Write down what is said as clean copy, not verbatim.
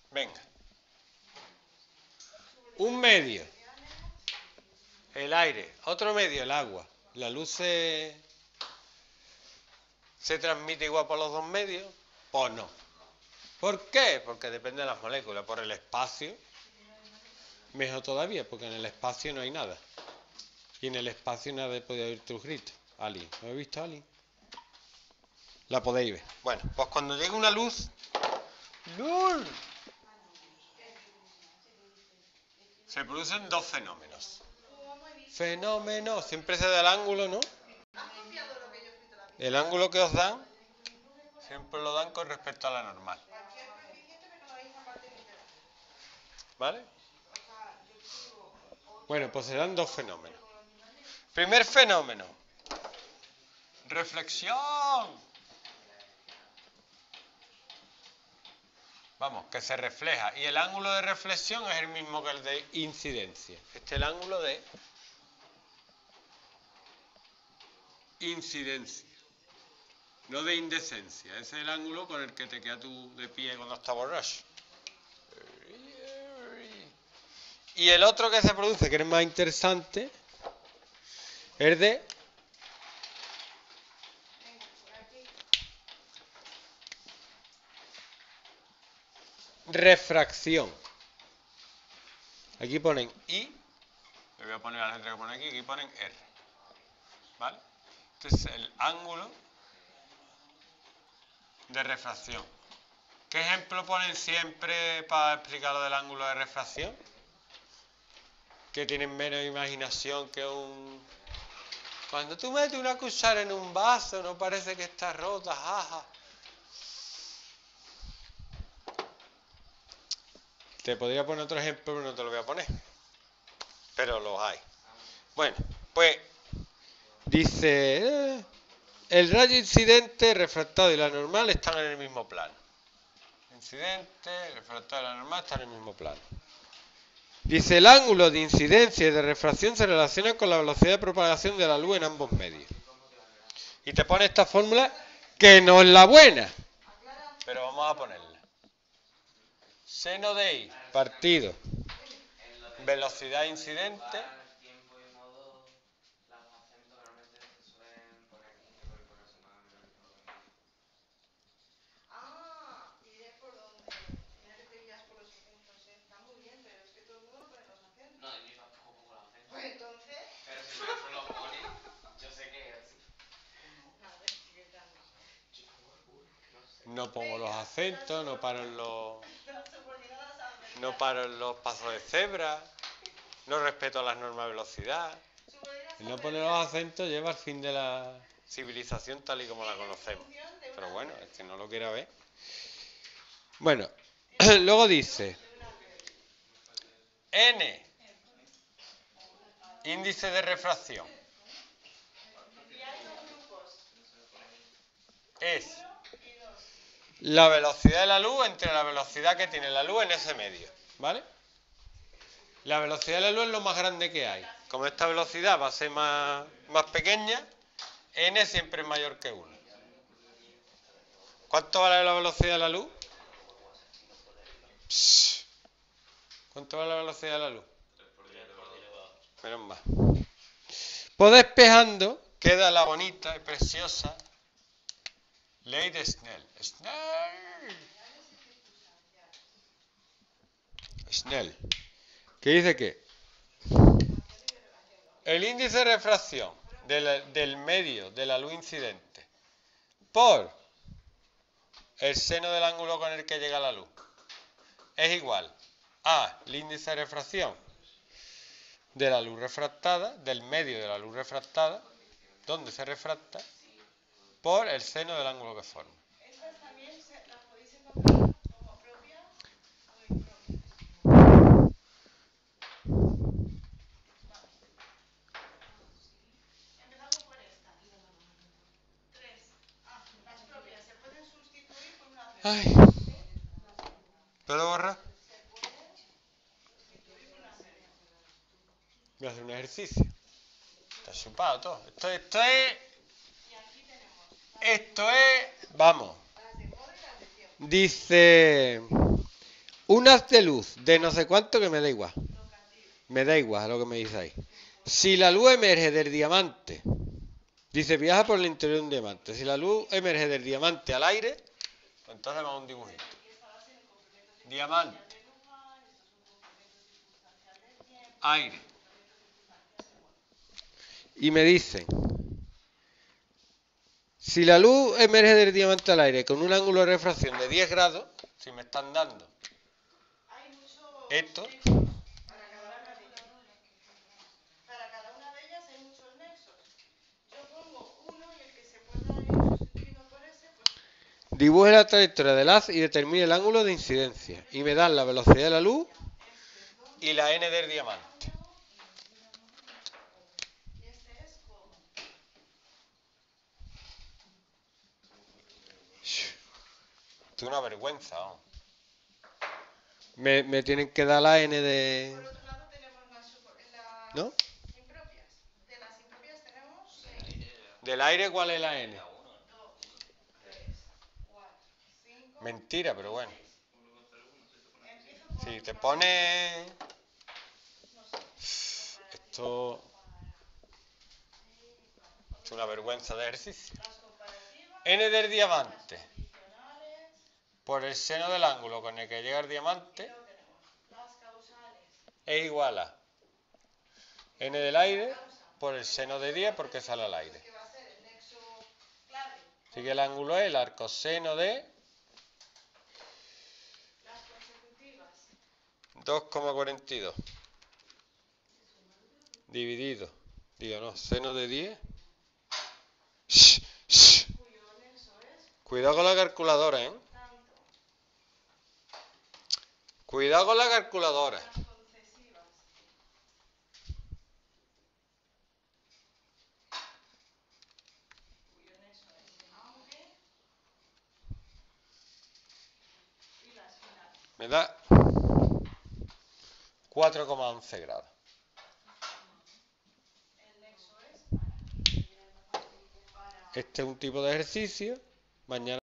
Venga. Un medio, el aire. Otro medio, el agua. La luz se transmite igual por los dos medios. Pues no. ¿Por qué? Porque depende de las moléculas. Por el espacio, mejor todavía, porque en el espacio no hay nada. Y en el espacio nadie puede oír tus gritos. Ali, ¿lo habéis visto, Ali? La podéis ver. Bueno, pues cuando llega una luz, ¡luz!, se producen dos fenómenos. Fenómeno, siempre se da el ángulo, ¿no? El ángulo que os dan, siempre lo dan con respecto a la normal. ¿Vale? Bueno, pues serán dos fenómenos. Primer fenómeno. Reflexión. Vamos, que se refleja. Y el ángulo de reflexión es el mismo que el de incidencia. Este es el ángulo de incidencia. No de indecencia. Ese es el ángulo con el que te quedas tú de pie cuando estás borracho. Y el otro que se produce, que es más interesante, es de refracción. Aquí ponen I, le voy a poner la letra que pone aquí ponen R. ¿Vale? Este es el ángulo de refracción. ¿Qué ejemplo ponen siempre para explicar lo del ángulo de refracción? Que tienen menos imaginación que un... Cuando tú metes una cuchara en un vaso, no parece que está rota, jaja. Te podría poner otro ejemplo, pero no te lo voy a poner. Pero los hay. Bueno, pues dice... el rayo incidente, refractado y la normal están en el mismo plano. Incidente, refractado y la normal están en el mismo plano. Dice, el ángulo de incidencia y de refracción se relaciona con la velocidad de propagación de la luz en ambos medios. Y te pone esta fórmula que no es la buena, pero vamos a ponerla. Seno de I partido velocidad incidente no pongo los acentos, no paro en los pasos de cebra, no respeto las normas de velocidad. Y no poner los acentos lleva al fin de la civilización tal y como la conocemos. Pero bueno, es que no lo quiera ver. Bueno, luego dice N, índice de refracción, es la velocidad de la luz entre la velocidad que tiene la luz en ese medio, ¿vale? La velocidad de la luz es lo más grande que hay. Como esta velocidad va a ser más pequeña, n siempre es mayor que 1. ¿Cuánto vale la velocidad de la luz? ¿Cuánto vale la velocidad de la luz? Menos más. Pues despejando queda la bonita y preciosa ley de Snell. Snell. Que dice que el índice de refracción del medio de la luz incidente por el seno del ángulo con el que llega la luz es igual a el índice de refracción de la luz refractada, del medio de la luz refractada, donde se refracta, por el seno del ángulo que forma. ¿Estas también las podéis encontrar como propias o impropias? Empezamos por esta. 3. Las propias se pueden sustituir por una cero. Ay. ¿Puedo borrar? Voy a hacer un ejercicio. Está chupado todo. Esto es, vamos. Dice, un haz de luz de no sé cuánto que me da igual. Me da igual lo que me dice ahí. Si la luz emerge del diamante, dice viaja por el interior de un diamante. Si la luz emerge del diamante al aire, pues entonces vamos a un dibujito. Diamante. Aire. Y me dicen, si la luz emerge del diamante al aire con un ángulo de refracción de 10 grados, si me están dando esto, para cada una de ellas hay muchos nexos. Yo pongo uno y el que se pueda ir sustituido por ese, pues dibuje la trayectoria del haz y determine el ángulo de incidencia. Y me dan la velocidad de la luz y la n del diamante. este es como. Esto es una vergüenza, ¿no? Me tienen que dar la n de... Por otro lado tenemos las ¿No? impropias. De las impropias tenemos 6, ¿Del aire cuál es la n? 2, 3, 4, 5. Mentira, pero bueno. Empiezo por Si te pone... Esto es una vergüenza de ejercicio. las comparativas, n del diamante adicionales, por el seno del ángulo con el que llega el diamante luego tenemos las causales, es igual a n del aire por el seno de 10 porque sale al aire. que va a ser el nexo clave. Así que el ángulo es el arcoseno de Las consecutivas, 2,42 dividido, digo no, seno de 10. cuyo nexo es Cuidado con la calculadora, ¿eh? tanto. Cuidado con la calculadora. Las concesivas, cuyo nexo es aunque. Y las finales. Me da 4,11 grados. El nexo es para. Este es un tipo de ejercicio. Mañana